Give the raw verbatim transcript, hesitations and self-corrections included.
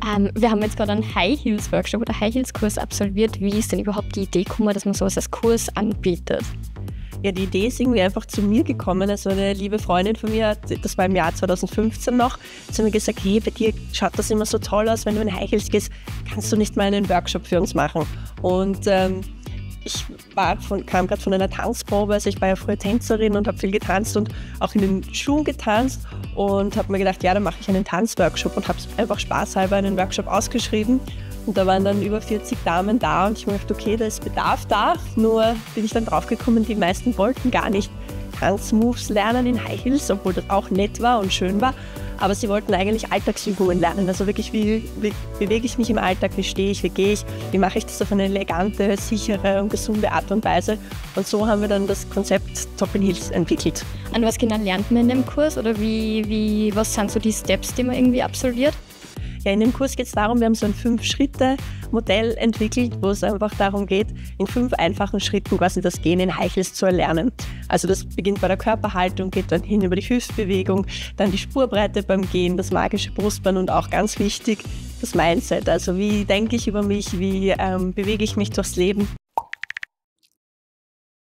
Ähm, wir haben jetzt gerade einen High Heels Workshop oder High Heels Kurs absolviert. Wie ist denn überhaupt die Idee gekommen, dass man sowas als Kurs anbietet? Ja, die Idee ist irgendwie einfach zu mir gekommen. Also eine liebe Freundin von mir, das war im Jahr zweitausendfünfzehn noch, hat mir gesagt, hey, bei dir schaut das immer so toll aus, wenn du in High Heels gehst, kannst du nicht mal einen Workshop für uns machen? Und ähm, ich war von, kam gerade von einer Tanzprobe, also ich war ja früher Tänzerin und habe viel getanzt und auch in den Schuhen getanzt und habe mir gedacht, ja, dann mache ich einen Tanzworkshop und habe einfach spaßhalber einen Workshop ausgeschrieben. Und da waren dann über vierzig Damen da und ich mir gedacht, okay, da ist Bedarf da. Nur bin ich dann draufgekommen, die meisten wollten gar nicht Tanzmoves lernen in High Heels, obwohl das auch nett war und schön war. Aber sie wollten eigentlich Alltagsübungen lernen. Also wirklich, wie, wie bewege ich mich im Alltag, wie stehe ich, wie gehe ich, wie mache ich das auf eine elegante, sichere und gesunde Art und Weise. Und so haben wir dann das Konzept Top in Heels entwickelt. Und was genau lernt man in dem Kurs oder wie, wie, was sind so die Steps, die man irgendwie absolviert? Ja, in dem Kurs geht es darum, wir haben so ein Fünf-Schritte-Modell entwickelt, wo es einfach darum geht, in fünf einfachen Schritten quasi das Gehen in High Heels zu erlernen. Also das beginnt bei der Körperhaltung, geht dann hin über die Hüftbewegung, dann die Spurbreite beim Gehen, das magische Brustbein und auch ganz wichtig, das Mindset. Also wie denke ich über mich, wie ähm, bewege ich mich durchs Leben